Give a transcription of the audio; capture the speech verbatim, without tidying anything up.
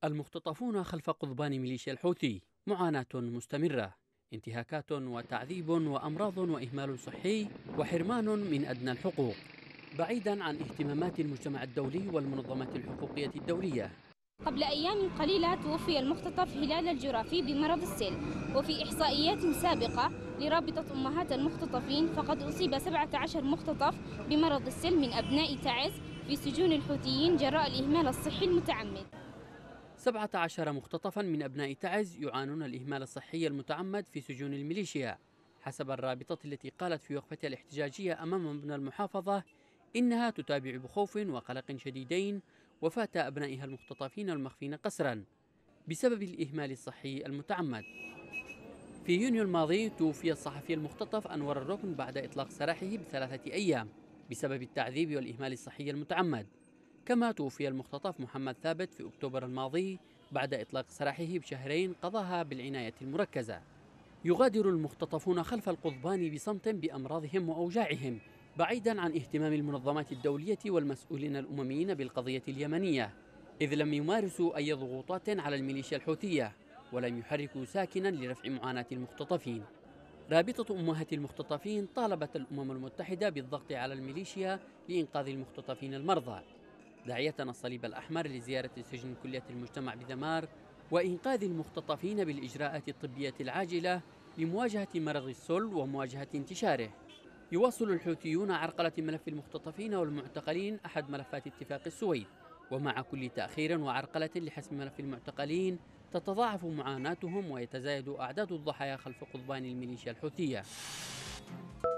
المختطفون خلف قضبان ميليشيا الحوثي، معاناة مستمرة، انتهاكات وتعذيب وأمراض وإهمال صحي وحرمان من أدنى الحقوق، بعيدا عن اهتمامات المجتمع الدولي والمنظمات الحقوقية الدولية. قبل أيام قليلة توفي المختطف هلال الجرافي بمرض السل، وفي إحصائيات سابقة لرابطة أمهات المختطفين فقد أصيب سبعة عشر مختطف بمرض السل من أبناء تعز في سجون الحوثيين جراء الإهمال الصحي المتعمد. سبعة عشر مختطفا من أبناء تعز يعانون الإهمال الصحي المتعمد في سجون الميليشيا، حسب الرابطة التي قالت في وقفتها الاحتجاجية أمام مبنى المحافظة إنها تتابع بخوف وقلق شديدين وفاة أبنائها المختطفين المخفين قسرا بسبب الإهمال الصحي المتعمد. في يونيو الماضي توفي الصحفي المختطف أنور الركن بعد إطلاق سراحه بثلاثة أيام بسبب التعذيب والإهمال الصحي المتعمد. كما توفي المختطف محمد ثابت في أكتوبر الماضي بعد إطلاق سراحه بشهرين قضاها بالعناية المركزة. يغادر المختطفون خلف القضبان بصمت بأمراضهم وأوجاعهم، بعيدا عن اهتمام المنظمات الدولية والمسؤولين الأمميين بالقضية اليمنية، إذ لم يمارسوا أي ضغوطات على الميليشيا الحوثية ولم يحركوا ساكنا لرفع معاناة المختطفين. رابطة أمهات المختطفين طالبت الأمم المتحدة بالضغط على الميليشيا لإنقاذ المختطفين المرضى، داعية الصليب الأحمر لزيارة سجن كلية المجتمع بذمار وإنقاذ المختطفين بالإجراءات الطبية العاجلة لمواجهة مرض السل ومواجهة انتشاره. يواصل الحوثيون عرقلة ملف المختطفين والمعتقلين أحد ملفات اتفاق السويد، ومع كل تأخير وعرقلة لحسم ملف المعتقلين تتضاعف معاناتهم ويتزايد أعداد الضحايا خلف قضبان الميليشيا الحوثية.